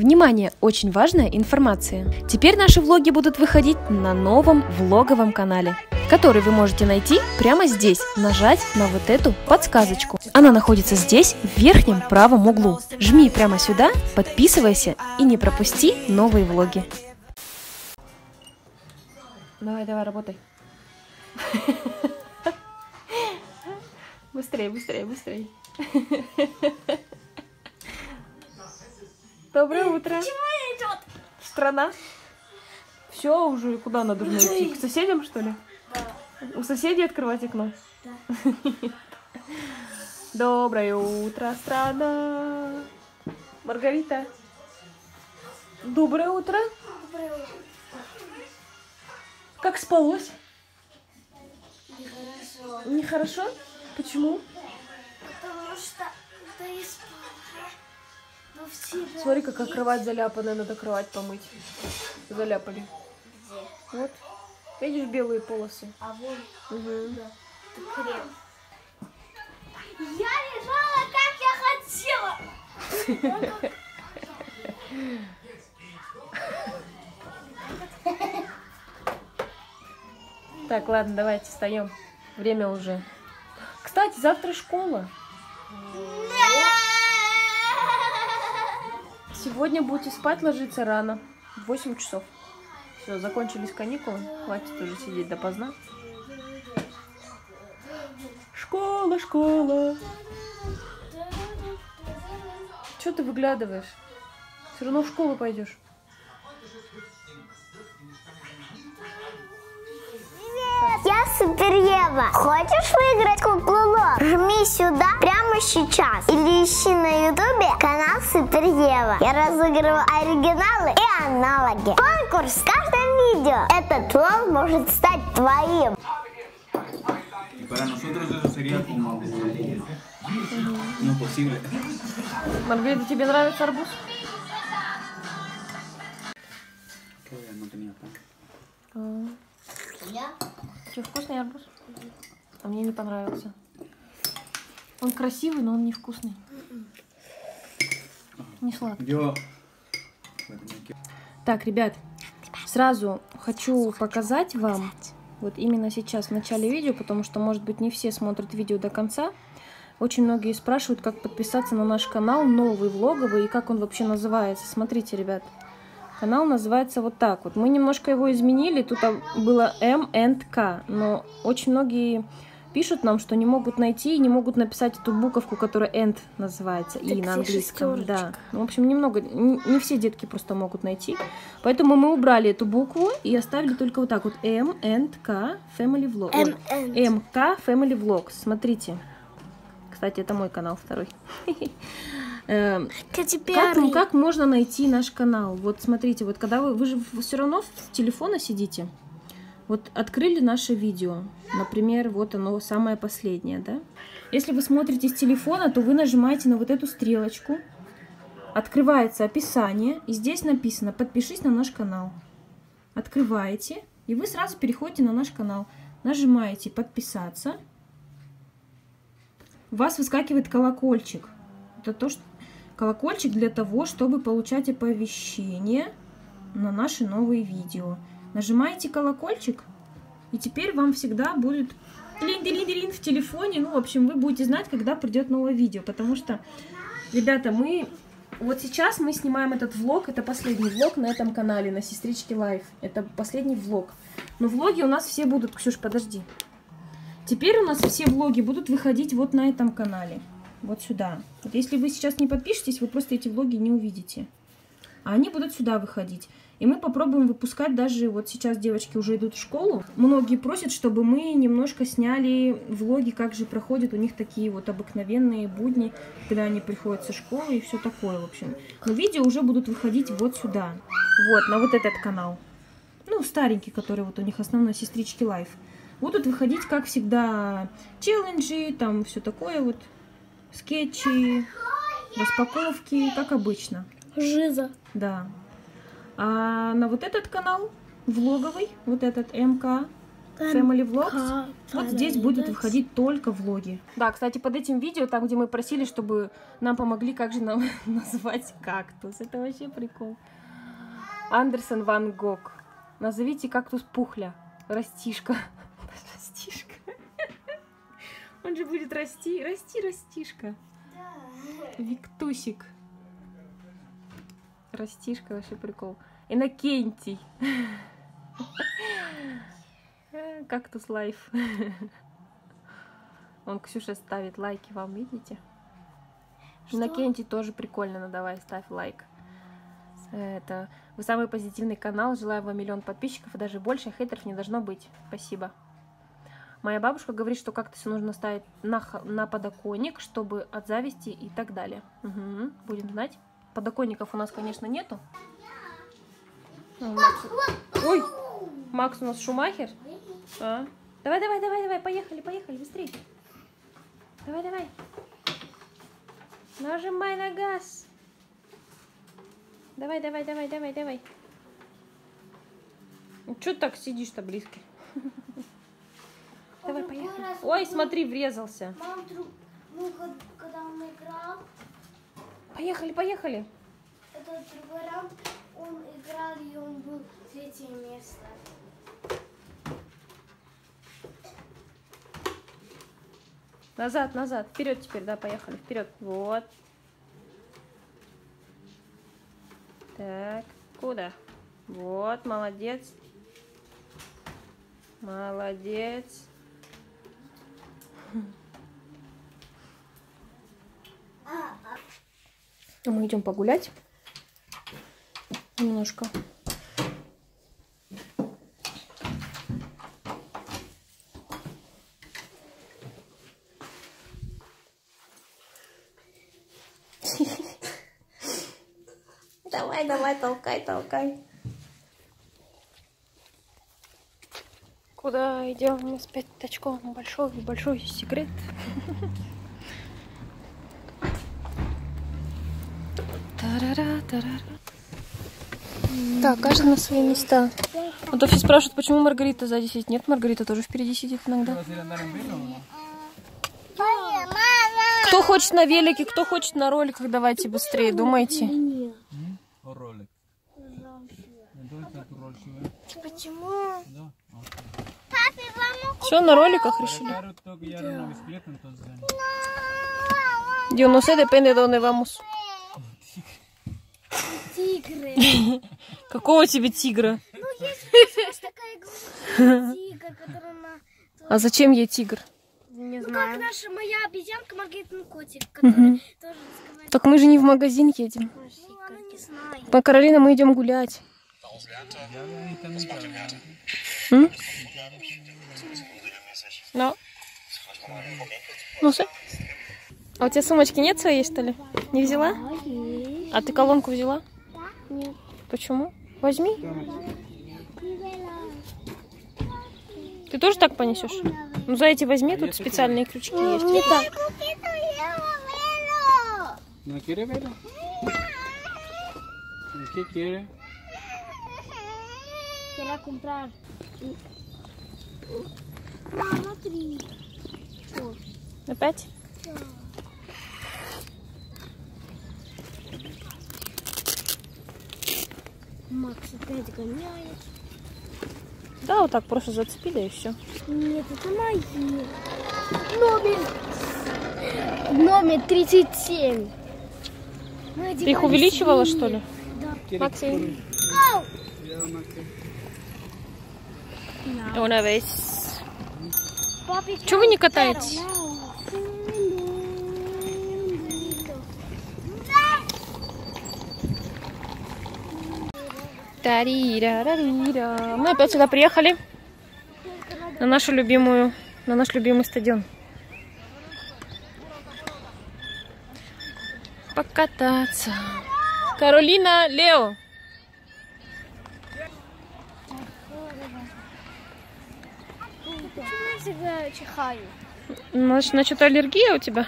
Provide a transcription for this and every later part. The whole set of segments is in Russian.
Внимание! Очень важная информация. Теперь наши влоги будут выходить на новом влоговом канале, который вы можете найти прямо здесь, нажать на вот эту подсказочку. Она находится здесь, в верхнем правом углу. Жми прямо сюда, подписывайся и не пропусти новые влоги. Давай, работай. Быстрее. Доброе утро. Чего идет? Страна. Все уже, куда надо идти? К соседям, что ли? Да. У соседей открывать окно? Да. Доброе утро, страна. Маргарита. Доброе утро. Доброе утро. Как спалось? Нехорошо. Нехорошо? Почему? Потому что ты спала. Но всегда... Смотри, какая кровать заляпанная, надо кровать помыть. Заляпали. Где? Вот. Видишь белые полосы? А вон. Угу. Да. Это крем. Я лежала, как я хотела. Так, ладно, давайте встаем. Время уже. Кстати, завтра школа. Сегодня будете спать ложиться рано. В 8 часов. Все, закончились каникулы. Хватит уже сидеть допоздна. Школа. Чего ты выглядываешь? Все равно в школу пойдешь. Я Супер Ева. Хочешь выиграть куклу Лол? Жми сюда прямо сейчас. Или ищи на ютубе канал Супер Ева. Я разыгрываю оригиналы и аналоги. Конкурс в каждом видео. Этот лол может стать твоим. Para nosotros eso sería como no posible. Маргарита, тебе нравится арбуз? No tenía pan. Что, вкусный арбуз? А мне не понравился. Он красивый, но он не вкусный. Не сладкий. Так, ребят, сразу хочу показать вам, вот именно сейчас, в начале видео, потому что, может быть, не все смотрят видео до конца. Очень многие спрашивают, как подписаться на наш канал, новый влоговый, и как он вообще называется. Смотрите, ребят. Канал называется вот так вот. Мы немножко его изменили. Тут было M and K. Но очень многие пишут нам, что не могут найти и не могут написать эту буковку, которая end называется. И на английском. Да. Ну, в общем, не все детки просто могут найти. Поэтому мы убрали эту букву и оставили только вот так вот. M and K Family Vlog. MK Family Vlogs. Смотрите. Кстати, это мой канал второй. Как можно найти наш канал? Вот смотрите, вот когда вы же все равно с телефона сидите, вот открыли наше видео, например, вот оно самое последнее, да? Если вы смотрите с телефона, то вы нажимаете на вот эту стрелочку, открывается описание, и здесь написано «Подпишись на наш канал». Открываете, и вы сразу переходите на наш канал, нажимаете «Подписаться», у вас выскакивает колокольчик. Это то, что колокольчик для того, чтобы получать оповещения на наши новые видео. Нажимаете колокольчик, и теперь вам всегда будет в телефоне. Ну, в общем, вы будете знать, когда придет новое видео. Потому что, ребята, вот сейчас мы снимаем этот влог. Это последний влог на этом канале, на Сестрички Лайф. Это последний влог. Но влоги у нас все будут... Ксюш, подожди. Теперь у нас все влоги будут выходить вот на этом канале. Вот сюда. Вот если вы сейчас не подпишетесь, вы просто эти влоги не увидите. А они будут сюда выходить. И мы попробуем выпускать даже... Вот сейчас девочки уже идут в школу. Многие просят, чтобы мы немножко сняли влоги, как же проходят у них такие вот обыкновенные будни, когда они приходят со школы и все такое, в общем. Но видео уже будут выходить вот сюда. Вот, на вот этот канал. Ну, старенький, который вот у них основной, Сестрички Лайф. Будут выходить, как всегда, челленджи, там все такое вот. Скетчи, распаковки, как обычно. Жиза. Да. А на вот этот канал, влоговый, вот этот МК Family Vlogs. Вот здесь будет выходить только влоги. Да, кстати, под этим видео, там, где мы просили, чтобы нам помогли, как же нам назвать кактус. Это вообще прикол. Андерсон Ван Гог. Назовите кактус Пухля. Растишка. Растишка. Он же будет расти. Расти, растишка. Виктусик. Растишка, вообще прикол. Иннокентий. Кактус лайф. Он, Ксюша, ставит лайки вам, видите? Иннокентий тоже прикольно, ну давай, ставь лайк. Это вы самый позитивный канал. Желаю вам 1 000 000 подписчиков и даже больше. Хейтеров не должно быть. Спасибо. Моя бабушка говорит, что кактусы нужно ставить на подоконник, чтобы от зависти и так далее. Угу. Будем знать. Подоконников у нас, конечно, нету. Ой, Макс у нас Шумахер. А? Давай, поехали, быстрее. Давай. Нажимай на газ. Давай. Чё ты так сидишь-то близко? Давай, поехали. Ой, смотри, врезался. Мам, когда он играл... Поехали. Это другой раунд, он играл, и он был 3-е место. Назад. Вперед теперь, да, поехали. Вперед. Вот. Так, куда? Вот, молодец. Мы идем погулять. Немножко. Давай, толкай. Куда идем? У нас 5 очков. Большой секрет. Так, каждый на свои места. А то все спрашивают, почему Маргарита сзади сидит. Нет, Маргарита тоже впереди сидит иногда. Кто хочет на велике, кто хочет на роликах, давайте быстрее, думайте. Почему? Все, на роликах решили. Yo no sé, depende de dónde vamos. Тигры. Какого тебе тигра? Ну, есть такая игрушка, тигр, которая на... А зачем ей тигр? Не знаю. Как наша моя обезьянка Маргаритин котик, который тоже разговаривает. Так мы же не в магазин едем. Ну, она не знает. По Каролина, мы идем гулять. No. Ну, все. А у тебя сумочки нет своей, что ли? Не взяла? А ты колонку взяла? Нет. Почему? Возьми. Ты тоже так понесешь? Ну, за эти возьми, тут специальные крючки есть. Не так. ¿No quiere verlo? ¿Qué quiere? Quiero comprar. Смотри. Опять? Макс опять гоняет. Да, вот так просто зацепили и все. Нет, это мои. Номер 37. Ты их увеличивала, что ли? Да. Максим. Una vez. Чего вы не катаетесь? Мы опять сюда приехали на наш любимый стадион. Покататься. Каролина, Лео. Почему я всегда чихаю? Значит, аллергия у тебя?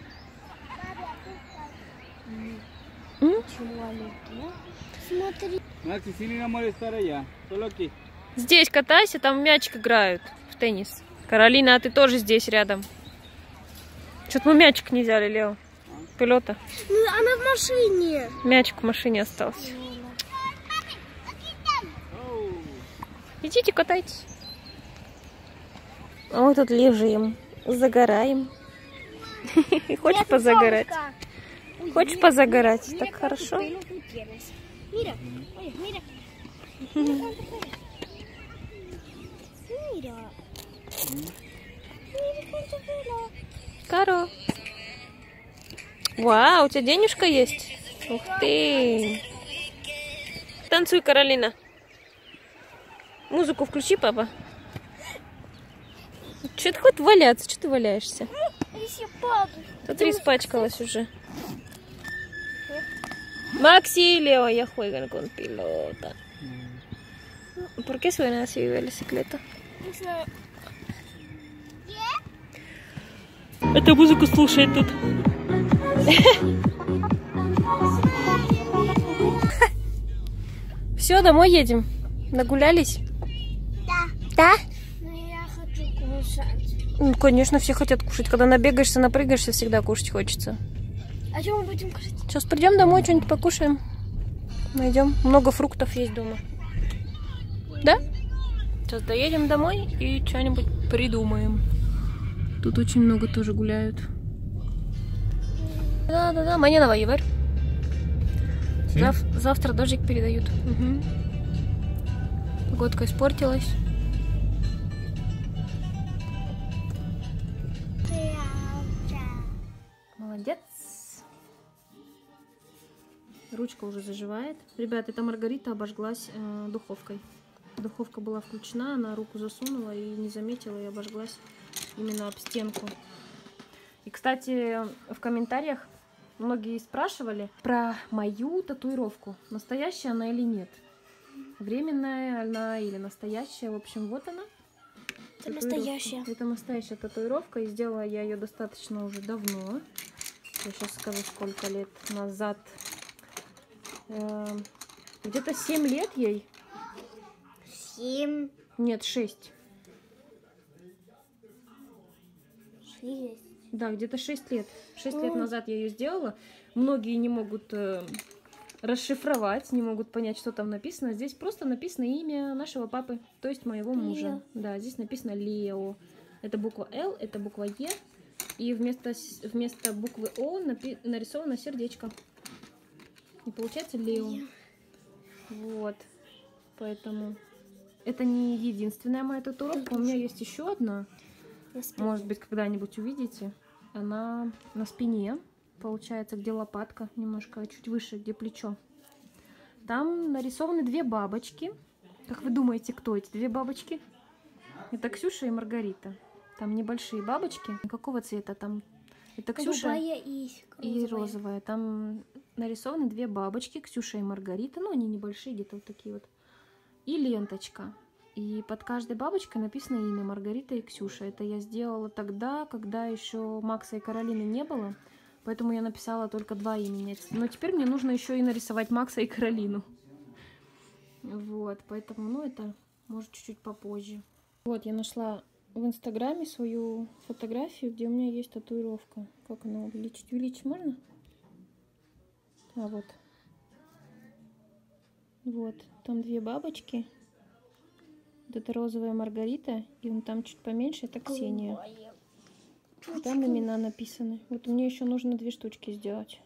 Почему аллергия? Смотри. Макси, sin ir a molestar allá, solo aquí. Здесь катайся, там в мячик играют. теннис. Каролина, а ты тоже здесь рядом. Что-то мы мячик не взяли, Лео. Пилота. Она в машине. Мячик в машине остался. Идите, катайтесь. А мы тут лежим, загораем. Хочешь позагорать? Хочешь позагорать? Так хорошо. Мира, ой, Мира. Мира. Каро. Вау, у тебя денежка есть? Ух ты. Танцуй, Каролина. Музыку включи, папа. Че ты хоть валяться? Че ты валяешься? Смотри, испачкалась уже. Maxi, Leo, ya juegan con pilota. ¿Por qué suena así de bicicleta? Эту музыку слушает тут. Все, домой едем. Нагулялись? Да. Да? Но я хочу кушать. Ну, конечно, все хотят кушать. Когда набегаешься, напрыгаешься, всегда кушать хочется. А что мы будем кушать? Сейчас придем домой, что-нибудь покушаем. Найдем. Много фруктов есть дома. Да? Сейчас доедем домой и что-нибудь придумаем. Тут очень много тоже гуляют. Да-да-да, mañana va a llover. Завтра дождик передают. Угу. Погодка испортилась. Молодец. Ручка уже заживает. Ребят, эта Маргарита обожглась духовкой. Духовка была включена, она руку засунула и не заметила, и обожглась именно об стенку. И, кстати, в комментариях многие спрашивали про мою татуировку. Настоящая она или нет? Временная она или настоящая? В общем, вот она. Это настоящая. Это настоящая татуировка. И сделала я ее достаточно уже давно. Я сейчас скажу, сколько лет назад. Где-то 7 лет ей. 7. Нет, 6. 6. Да, где-то 6 лет. 6 лет назад я ее сделала. Многие не могут расшифровать, не могут понять, что там написано. Здесь просто написано имя нашего папы, то есть моего мужа. Лео. Да, здесь написано Лео. Это буква Л, это буква Е. И вместо буквы О нарисовано сердечко. И получается Лео. Вот. Поэтому это не единственная моя татуировка. У меня есть еще одна. Может быть, когда-нибудь увидите. Она на спине. Получается, где лопатка. Немножко чуть выше, где плечо. Там нарисованы 2 бабочки. Как вы думаете, кто эти 2 бабочки? Это Ксюша и Маргарита. Там небольшие бабочки. Какого цвета там? Это Ксюша и розовая. Там нарисованы 2 бабочки. Ксюша и Маргарита. Ну, они небольшие, где-то вот такие вот. И ленточка. И под каждой бабочкой написано имя Маргарита и Ксюша. Это я сделала тогда, когда еще Макса и Каролины не было. Поэтому я написала только 2 имени. Но теперь мне нужно еще и нарисовать Макса и Каролину. Вот, поэтому, ну, это может чуть-чуть попозже. Вот, я нашла в Инстаграме свою фотографию, где у меня есть татуировка. Как она увеличить? Увеличить можно? А, вот. Вот, там 2 бабочки. Вот это розовая Маргарита, и вон там чуть поменьше, это Ксения. Там имена написаны. Вот мне еще нужно 2 штучки сделать.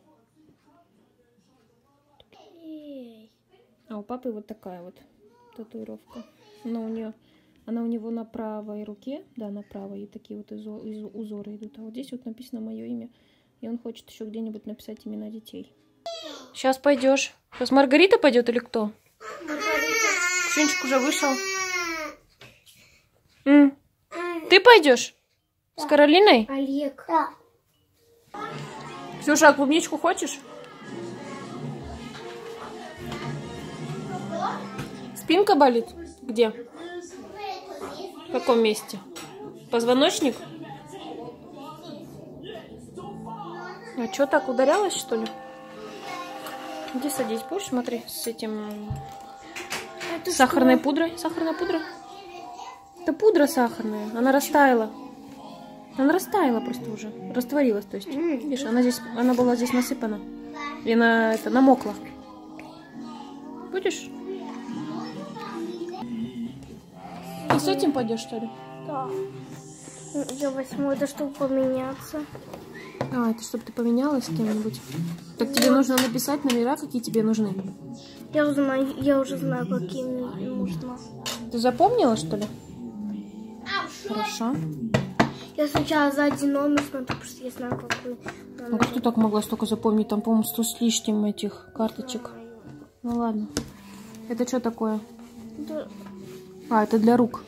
А у папы вот такая вот татуировка. Она у него на правой руке, да, на правой, и такие вот узоры идут. А вот здесь вот написано мое имя. И он хочет еще где-нибудь написать имена детей. Сейчас пойдешь. Сейчас Маргарита пойдет или кто? Маргарита. Ксюнчик уже вышел. Ты пойдешь? С Каролиной? Олег. Да. Ксюша, а клубничку хочешь? Спинка болит? Где? В каком месте? Позвоночник? А что, так ударялась, что ли? Иди садись, будешь, смотри, с этим... Сахарной пудрой. Сахарная пудра. Это пудра сахарная. Она растаяла. Она растаяла просто уже. Растворилась, то есть. Видишь, она была здесь насыпана. И она намокла. Будешь? Ты с этим пойдешь, что ли? Да. Я возьму это, чтобы поменяться. А, это чтобы ты поменялась с кем-нибудь? Так тебе нужно написать номера, какие тебе нужны. Я уже знаю, какие мне нужно. Ты запомнила, что ли? Хорошо. Я сначала за один номер смотрю, потому что я знаю, какой номер. Ну как ты так могла столько запомнить? Там, по-моему, 100 с лишним этих карточек. Ну ладно. Это что такое? Да. А, это для рук.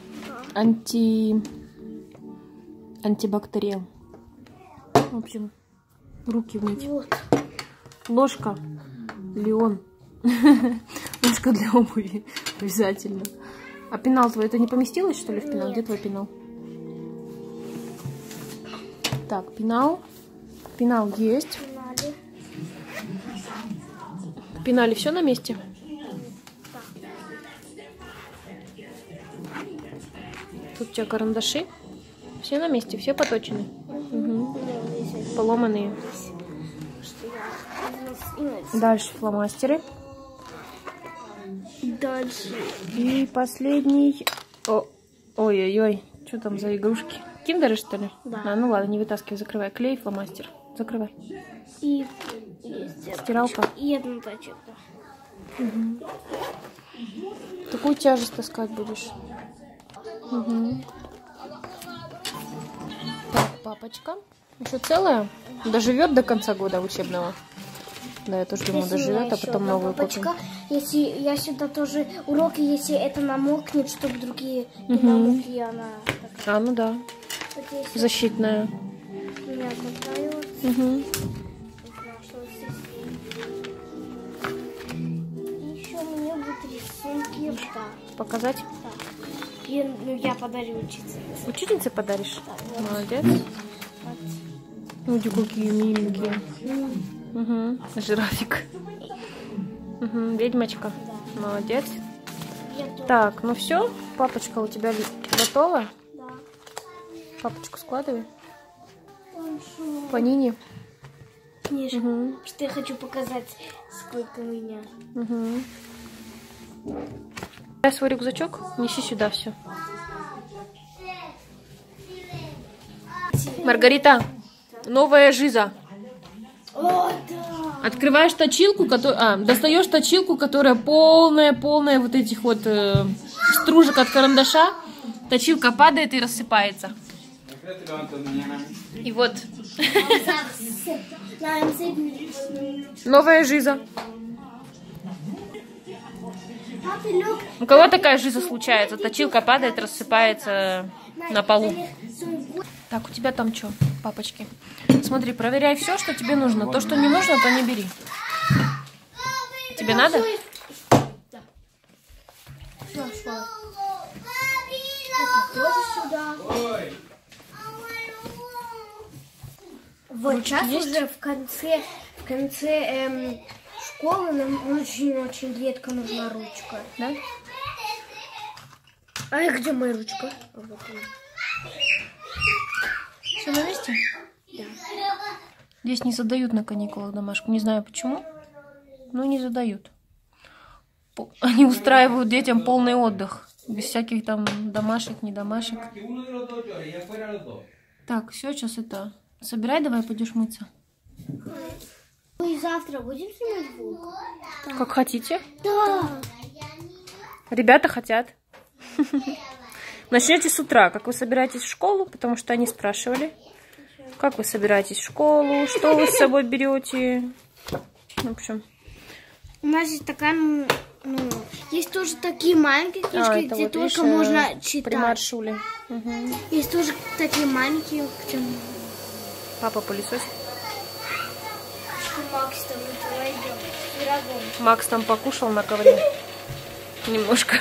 Антибактериал. В общем, руки вмыть. Вот. Ложка. Леон. Ложка для обуви. Обязательно. А пенал твой, это не поместилось, что ли, в пенал? Где твой пенал? Так, пенал. Пенал есть. В пенале все на месте? Тут у тебя карандаши. Все на месте, все поточены. Угу. Поломанные. Дальше фломастеры. Дальше. И последний. Ой-ой-ой. Что там за игрушки? Киндеры, что ли? Да. А, ну ладно, не вытаскивай, закрывай. Клей, фломастер. Закрывай. И стиралка. И одну тачку. Угу. Такую тяжесть таскать будешь. Угу. Так, папочка. Еще целая? Доживет до конца года учебного. Да, я тоже думаю, доживет, а потом новую купим. Если я сюда тоже уроки, если это намокнет, чтобы другие не намокли, она такая. А, ну да. Вот если защитная. меня понравилось. Угу. И еще мне будут рисунки. Да. Показать? Да. Я подарю учительнице. Учительнице подаришь? Да, вот. Молодец. Вот. Ой, какие миленькие. Угу. Жирафик. Угу. Ведьмочка. Да. Молодец. Я тоже. Так, ну все, папочка у тебя готова? Да. Папочку складывай. Хорошо. По Нине. Книжку. Угу. Что я хочу показать, сколько у меня. Угу. Дай свой рюкзачок, неси сюда все. Маргарита, новая жиза. О, да. Открываешь точилку, достаешь точилку, которая полная вот этих вот стружек от карандаша. Точилка падает и рассыпается. И вот. Новая жиза. У кого такая жиза случается? Точилка падает, рассыпается на полу. Так, у тебя там что, папочки? Смотри, проверяй все, что тебе нужно. То, что не нужно, то не бери. Тебе надо? Вот сейчас уже в конце школы нам очень редко нужна ручка. Да? А где моя ручка? Вот Все на месте? да. Здесь не задают на каникулах домашку. Не знаю почему, но не задают. Они устраивают детям полный отдых. Без всяких там домашек, не домашек. Так, все, сейчас это... Собирай, давай пойдешь мыться. Мы завтра будем снимать влог? Как хотите. Да. Ребята хотят. Начнете с утра. Как вы собираетесь в школу? Потому что они спрашивали. Как вы собираетесь в школу? Что вы с собой берете? В общем. У нас есть такая, есть тоже такие маленькие книжки, где вот, только видишь, можно читать. Примар Шули. Угу. Есть тоже такие маленькие. Папа пылесосит. Макс там идет с пирогом. Макс там покушал на ковре. Немножко.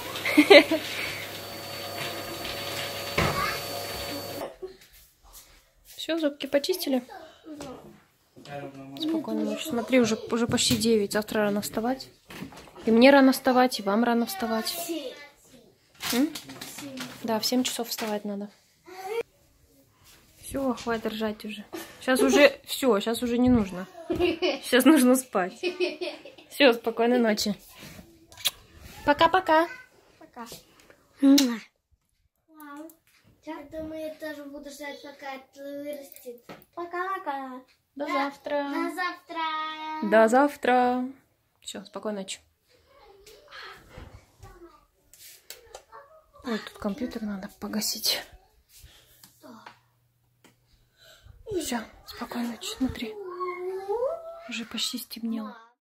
Все, зубки почистили? Спокойно ночи. Смотри, уже почти 9. Завтра рано вставать. И мне рано вставать, и вам рано вставать. Да, в 7 часов вставать надо. Все, хватит ржать уже. Сейчас уже все, сейчас уже не нужно. Сейчас нужно спать. Все, спокойной ночи. Пока-пока. Пока. Я думаю, я тоже буду ждать, пока это вырастет. Пока-пока. До завтра. До завтра. До завтра. Все, спокойной ночи. Ой, тут компьютер надо погасить. Все, спокойной ночи. Смотри. Уже почти стемнело.